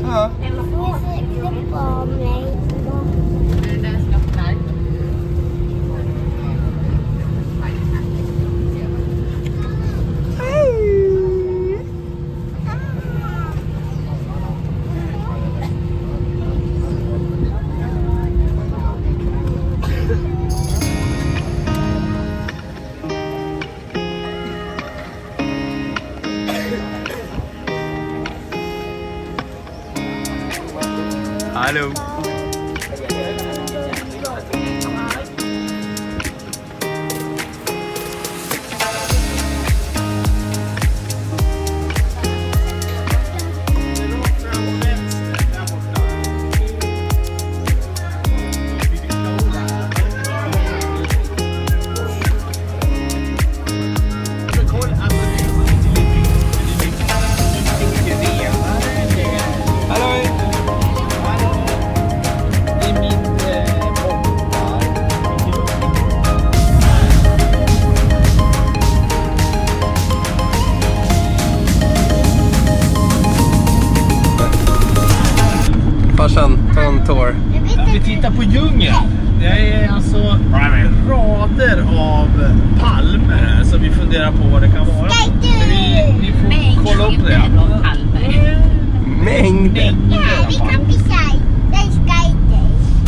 Ja. Det är på mig. Hallå. Farsan, ta en tår. Vi tittar på djungeln. Det är alltså rader av palmer här, så vi funderar på vad det kan vara. Vi får kolla upp det. Mängder. Ja, vi kan pissa. Den ska inte.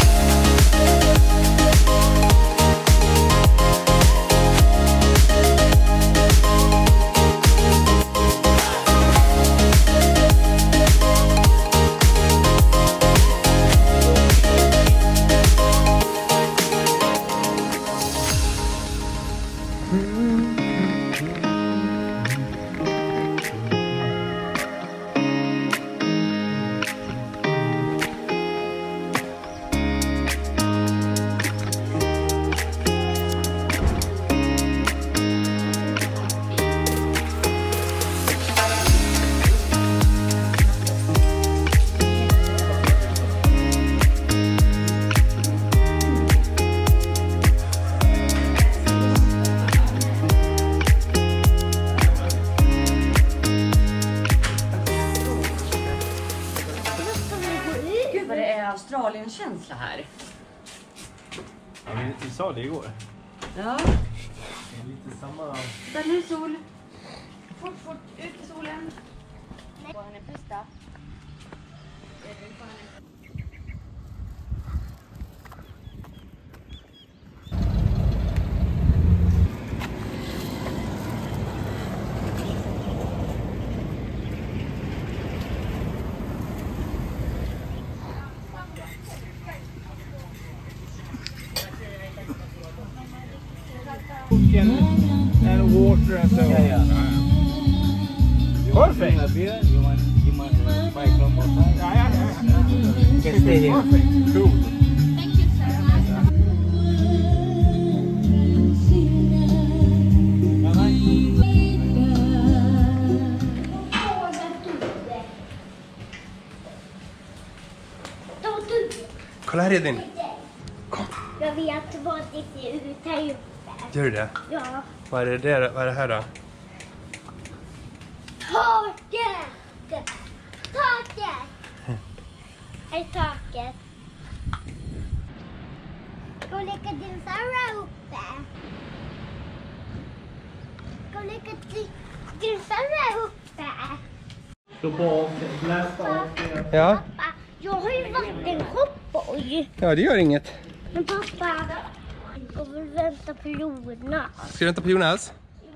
Australien-känsla här. Ja, vi sa det igår. Ja. Det är lite samma... Där nu sol. Fort, ut i solen. Vad är det bästa? And water and so on. Yeah. Perfect. You must buy from outside. Yeah. You can stay here. Perfect. Cool. Kolla här Edvin. Kom. Jag vet vad det ser ut här uppe. Gör du det? Ja. Vad är det, vad är det här då? Taket! Taket! Här är taket. Ska vi leka dinosaurier uppe? Ska vi leka dinosaurier uppe? Slå på blast av. Ja. Pappa, jag har ju vattenhoppoj. Ja, det gör inget. Men pappa, jag vill vänta på Jonas. Ska du vänta på Jonas?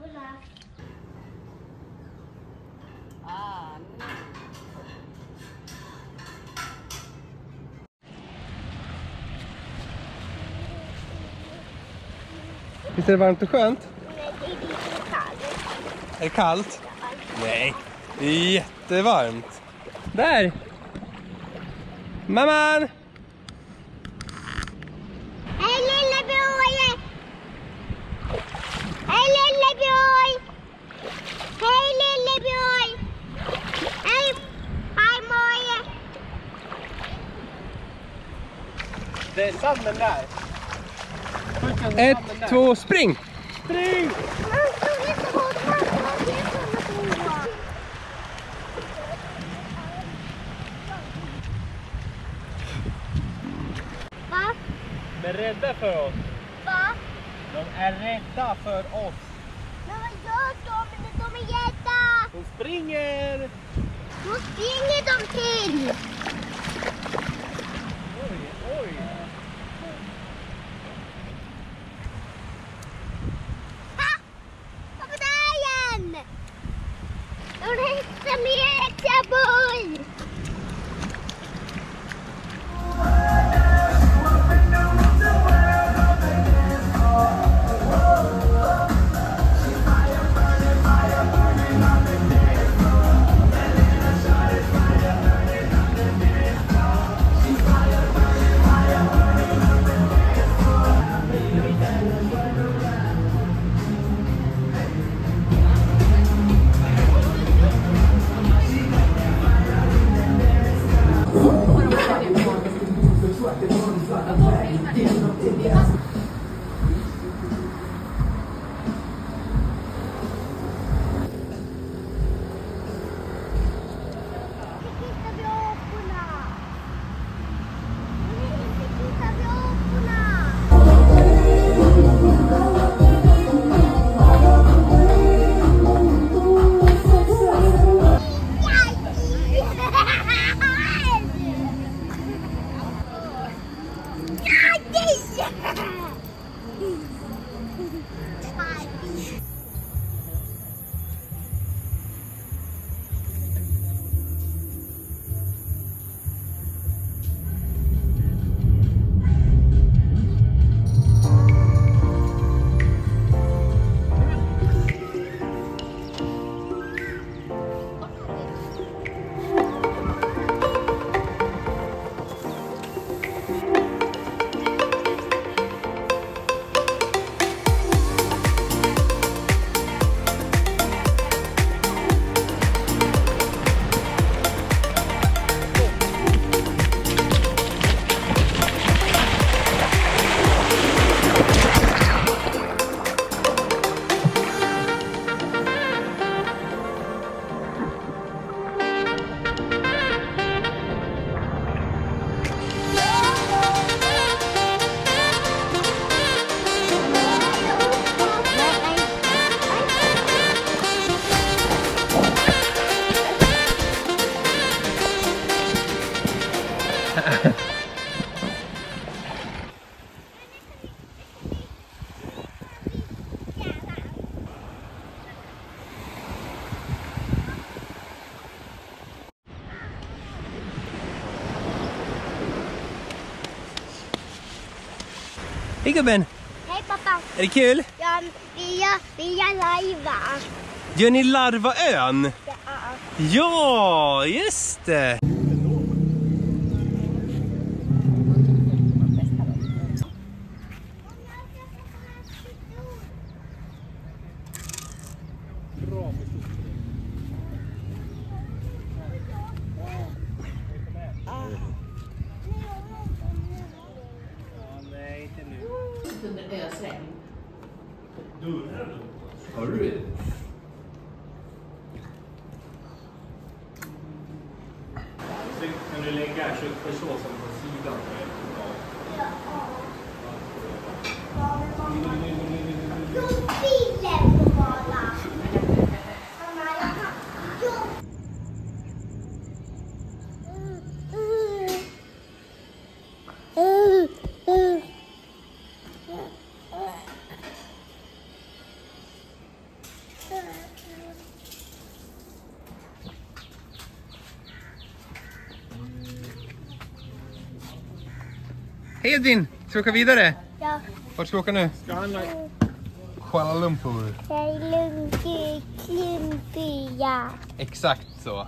Visst är det varmt och skönt? Nej, det är lite kallt. Är det kallt? Nej, det är jättevarmt. Där! Mamman! Hej lillebjörn! Hej lillebjörn! Hej lillebjörn! Hej! Hej Moje! Det är sanden där. 1, 2, spring! Spring! är rädda för oss. Va? De är rädda för oss. Men vad gör de? De är rädda. De springer. Då springer de till. Oj. Ha! Vad var det igen? De hästar med extra boll. Hej gubben! Hej pappa. Är det kul? Ja, vi gör lajva. Gör ni Larvaön? Ja. Ja, just det! Under ösregn. Hör du det? Sen kan du lägga köttfärssåsen på sidan. Bilen på bara. Hej Edvin! Ska vi åka vidare? Ja. Vart ska vi åka nu? Kuala Lumpur. Ja. Exakt så.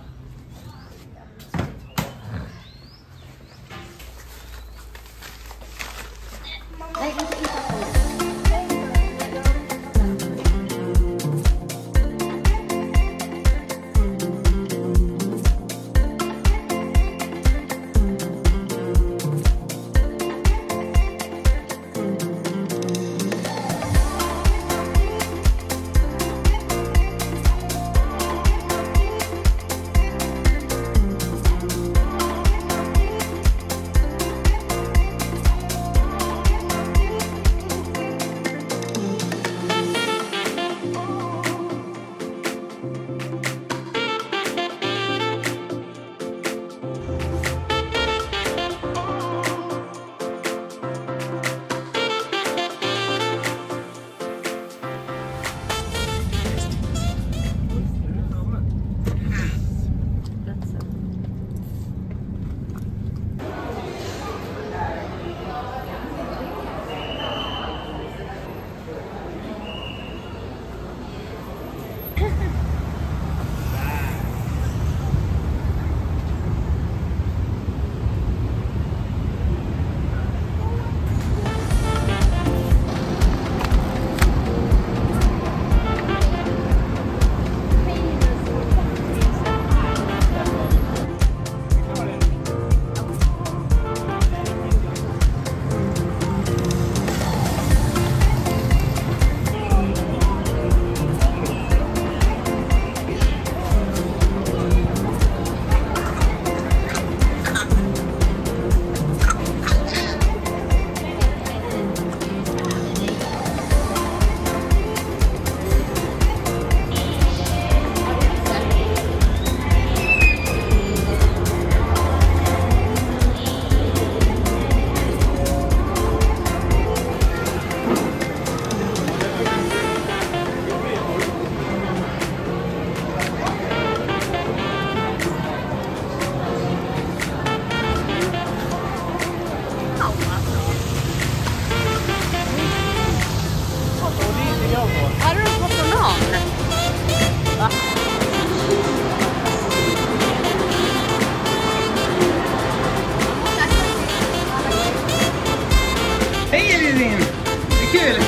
Kirin! Det är kul!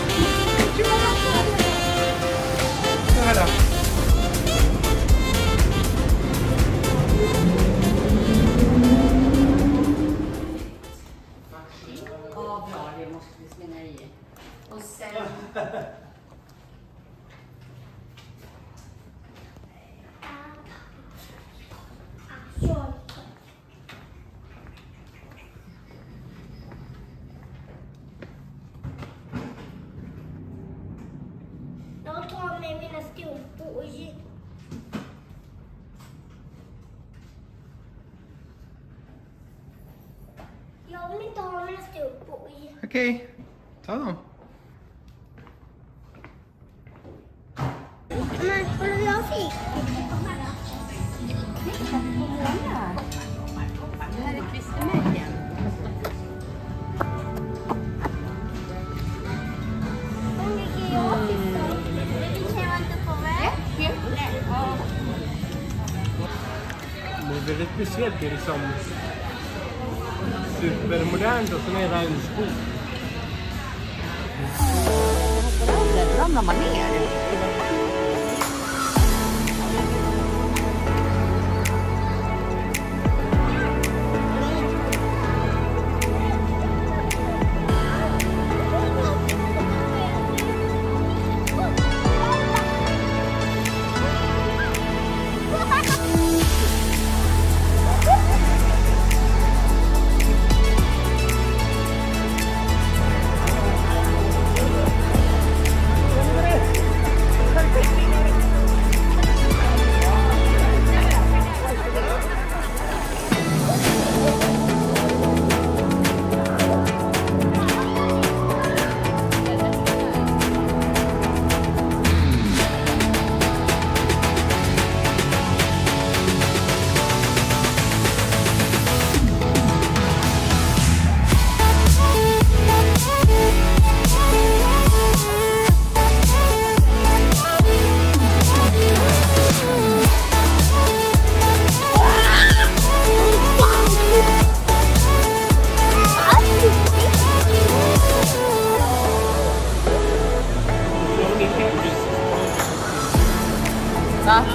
Så här då. Ja, bra. Det måste vi slänga i. Och sen... Jag tar med mina strumpor. Jag vill inte ha mina strumpor. Okej, ta dem. Men vad jag fick? Det här är klistermärken. Hur mycket jag fick då? Det kan jag inte få med. Det är väldigt speciellt. Det är liksom supermodernt och sen är det en skog. Där ramlar man ner. Va?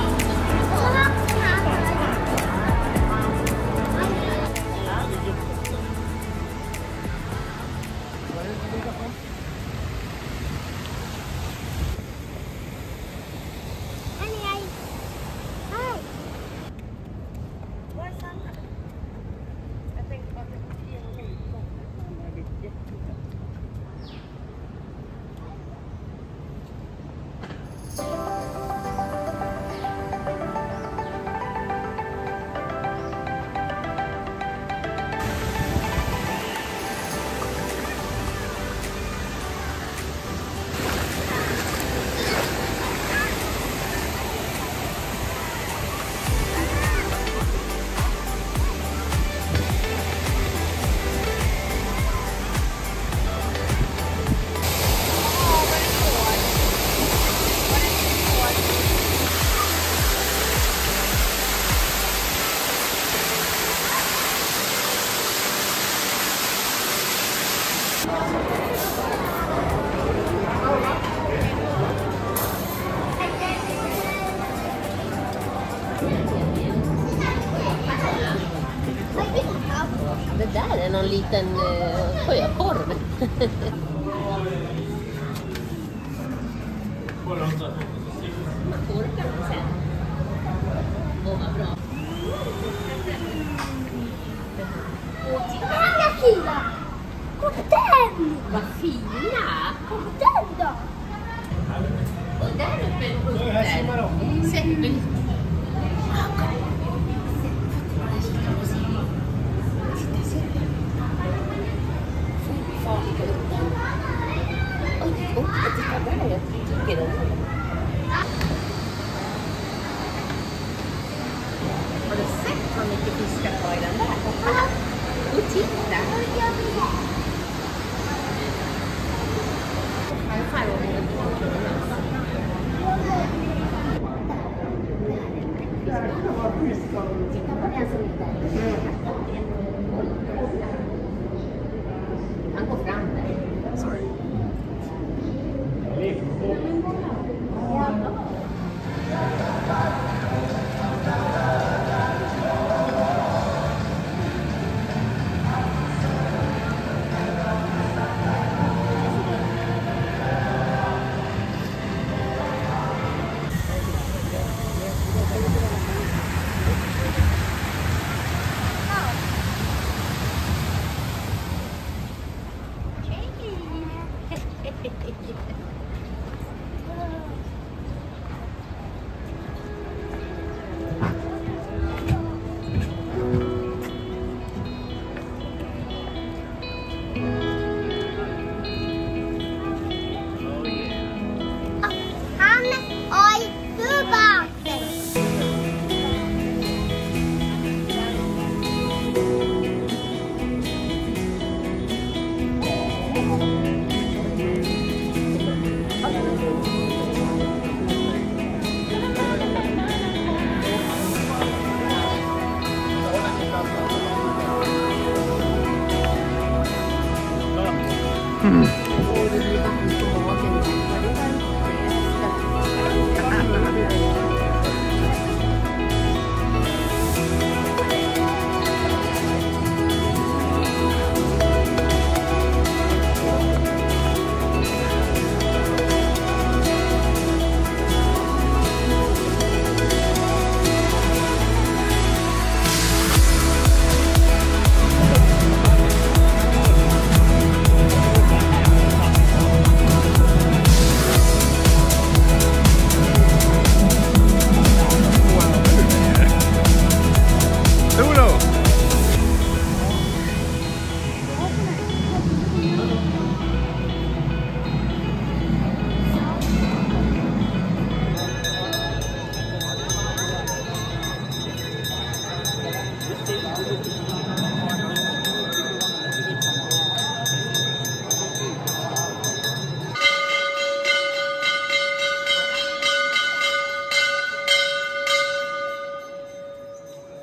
Det där är någon liten sjökorv. Torkar den sen. Åh, vad bra. Vad fina! Kolla den! Vad fina! Kolla den då! Och där uppe är punkter. Sätt mig. Har du sett vad mycket fiskar var i den där? Och titta! Titta på den som är där. Han går fram där.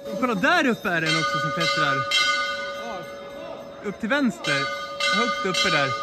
Kolla, där uppe är den också som klättrar. Upp till vänster. Högt uppe där.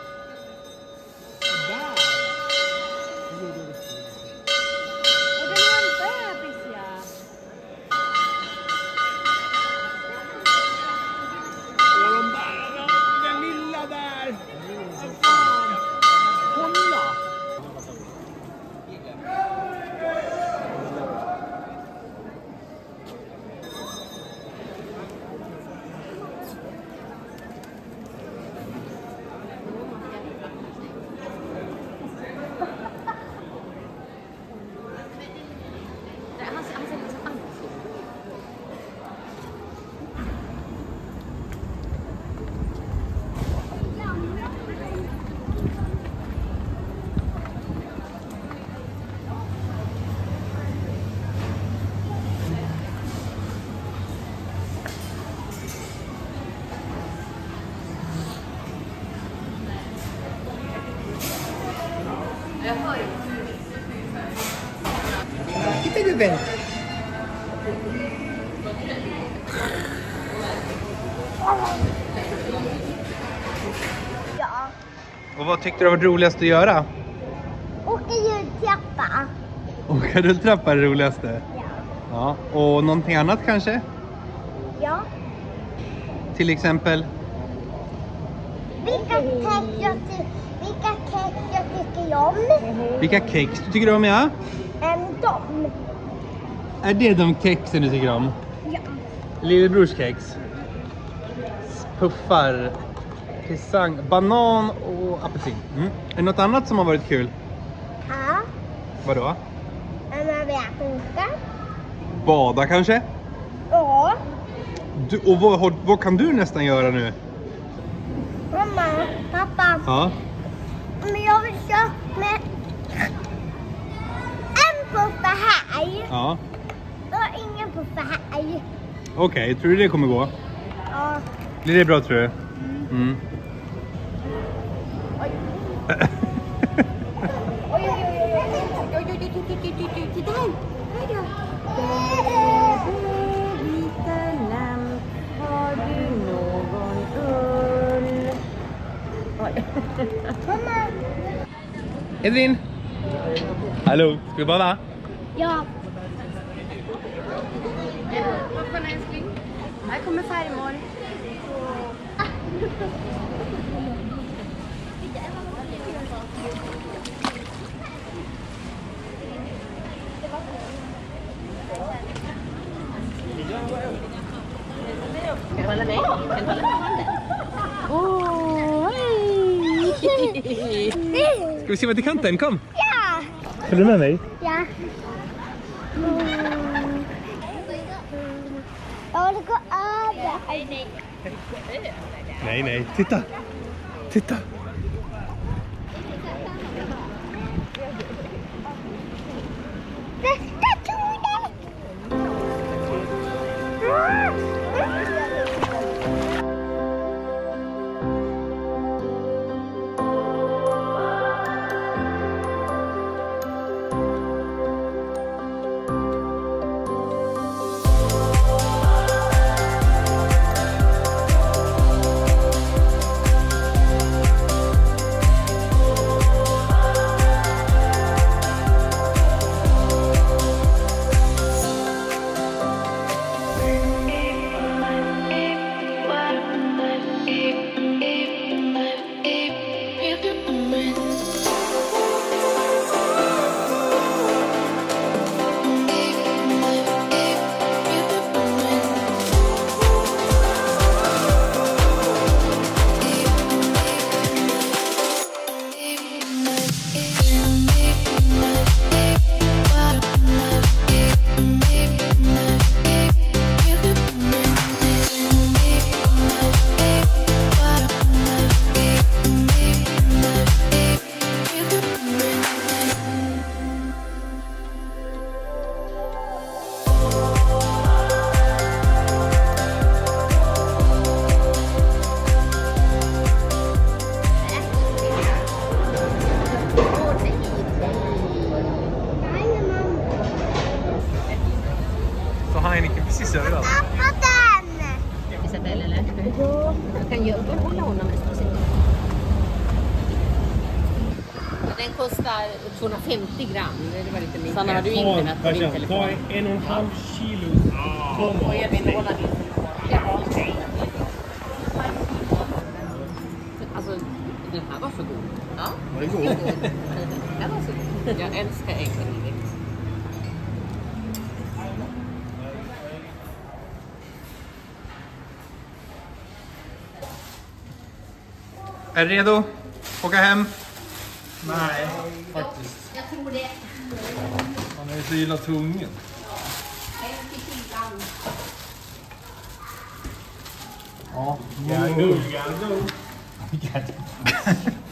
Titta gubben! Ja. Och vad tyckte du var roligast att göra? Åka jultrappa. Åka rulltrappa är det roligaste. Ja. Ja. Och någonting annat kanske? Ja. Till exempel? Vilka kex jag tycker om? Vilka kex du tycker om, ja? Dem. Är det de kexen du tycker om? Ja. Lillebrors kex. Puffar, pisang, banan och apelsin. Är det något annat som har varit kul? Ja. Vadå? Men jag vet inte. Bada kanske? Ja. Och vad kan du nästan göra nu? Mamma, pappa. Ja. Men jag vill köra med en puffa här. Ja. Och ingen puffa här. Okej, tror du det kommer gå? Ja. Blir det bra, tror du? Mm. Oj. Oj, titta här. Liten lamm, har du någon ull? Oj. Mamma. Edvin! Hallå, ska vi bada? Ja. Vad för en älskling? Här kommer farmor. Ska jag hålla dig? Kan du hålla mig? Ska vi se vad till kanten? Kom! Ja. Följer du med mig? Ja. Jag vill gå över. Nej. Titta! Titta! Nästa tunnel. precis överallt. Tappa den! Isabel, eller? Jag kan ju låna mest på sig. Den kostar 250 gram. Det var lite mindre. Sanna, har du internet på din telefon? Ta 1,5 kilo. Och jag vill låna din telefon. Alltså, den här var så god. Ja. Var det god? Den var så god. Jag älskar äggrivigt. Är du redo? Åka hem? Nej, faktiskt. Jag tror det. Man är ju så illa tvungen. Ja. Gotta go.